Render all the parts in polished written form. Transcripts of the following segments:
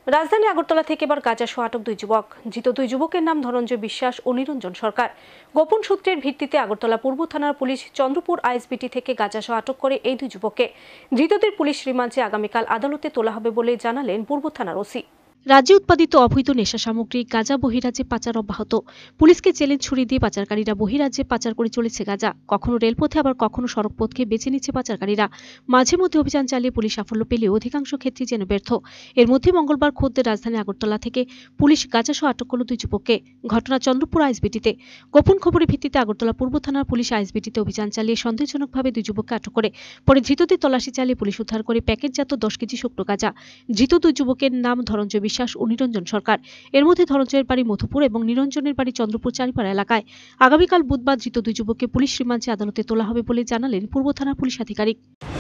রাজধানী আগরতলা থেকে এবার গাঁজাসহ আটক দুই যুবক। ধৃত দুই যুবকের নাম ধনঞ্জয় বিশ্বাস ও নিরঞ্জন সরকার। গোপন সূত্রের ভিত্তিতে আগরতলা পূর্ব থানার পুলিশ চন্দ্রপুর আইএসবিটি থেকে গাঁজাসহ আটক করে এই দুই যুবককে। ধৃতদের পুলিশ রিমান্ডে আগামীকাল আদালতে তোলা হবে বলে জানালেন পূর্ব থানার ওসি। রাজ্যে উৎপাদিত অবৈধ নেশা সামগ্রী গাঁজা বহিরাজ্যে পাচার অব্যাহত। পুলিশকে চ্যালেঞ্জ ছুড়ে দিয়ে পাচারকারীরা বহিরাজ্যে পাচার করে চলেছে গাঁজা। কখনো রেলপথে আবার কখনো সড়কপথকে বেছে নিচ্ছে পাচারকারীরা। মাঝে মধ্যে অভিযান চালিয়ে পুলিশ সাফল্য পেলেও অধিকাংশ ক্ষেত্রে যেন ব্যর্থ। এর মধ্যে মঙ্গলবার খোদ রাজধানী আগরতলা থেকে পুলিশ গাঁজাসহ আটক করল দুই যুবককে। ঘটনা চন্দ্রপুর আইএসবিটিতে। গোপন খবরের ভিত্তিতে আগরতলা পূর্ব থানার পুলিশ আইএসবিটিতে অভিযান চালিয়ে সন্দেহজনকভাবে দুই যুবককে আটক করে। পরে ধৃতদের তল্লাশি চালিয়ে পুলিশ উদ্ধার করে প্যাকেটজাত 10 কেজি শুকনো গাঁজা। ধৃত দুই যুবকের নাম ধনঞ্জয় বিশ্বাস ও নিরঞ্জন সরকার। এর মধ্যে ধনঞ্জয়ের বাড়ি মধুপুর এবং নিরঞ্জনের বাড়ি চন্দ্রপুর চারিপাড়া এলাকায়। আগামীকাল বুধবার ধৃত দুই যুবককে পুলিশ রিমান্ডে আদালতে তোলা হবে বলে জানালেন পূর্ব থানার পুলিশ আধিকারিক।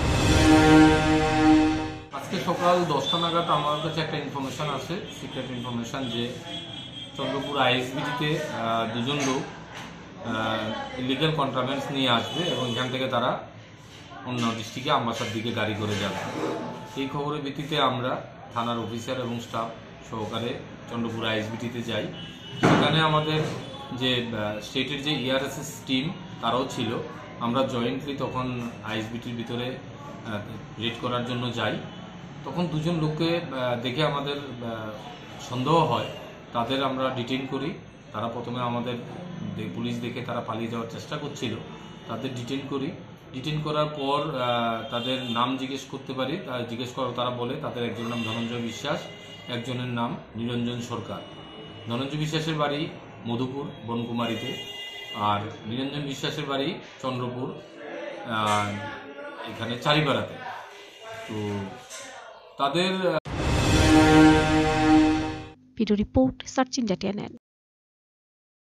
আজকে সকাল 10টা নাগাদ আমার কাছে একটা ইনফরমেশন আছে, সিক্রেট ইনফরমেশন, যে চন্দ্রপুর আইএসবিটিতে দুজন লোক ইলিগাল কন্ট্রাভেন্স নিয়ে আসবে এবং এখান থেকে তারা অন্য ডিস্ট্রিক্টে আমবাসার দিকে গাড়ি করে যাবে। এই খবরের ভিত্তিতে আমরা থানার অফিসার এবং স্টাফ সহকারে চন্দ্রপুর আইএসবিটিতে যাই। সেখানে আমাদের যে স্টেটের যে ERSS টিম তারাও ছিল। আমরা জয়েন্টলি তখন আইএসবিটির ভিতরে রেড করার জন্য যাই। তখন দুজন লোককে দেখে আমাদের সন্দেহ হয়, তাদের আমরা ডিটেইন করি। তারা প্রথমে আমাদের পুলিশ দেখে তারা পালিয়ে যাওয়ার চেষ্টা করছিল, তাদের ডিটেইন করি। ডিটেইন করার পর তাদের নাম জিজ্ঞেস করতে পারি। জিজ্ঞেস করার তারা বলে তাদের একজনের নাম ধনঞ্জয় বিশ্বাস, একজনের নাম নিরঞ্জন সরকার। ধনঞ্জয় বিশ্বাসের বাড়ি মধুপুর বনকুমারীতে, আর নিরঞ্জন বিশ্বাসের বাড়ি চন্দ্রপুর এখানে চারিপাড়াতে। তো তাদের ভিডিও রিপোর্ট সার্চ ইন্ডিয়া।